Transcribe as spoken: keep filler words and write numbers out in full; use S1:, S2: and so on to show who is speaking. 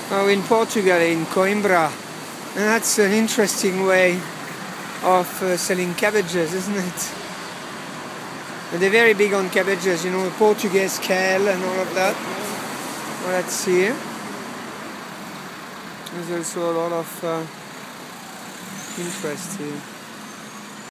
S1: Oh, in Portugal, in Coimbra. And that's an interesting way of uh, selling cabbages, isn't it? And they're very big on cabbages, you know, Portuguese kale and all of that. Well, that's here. There's also a lot of uh, interest here.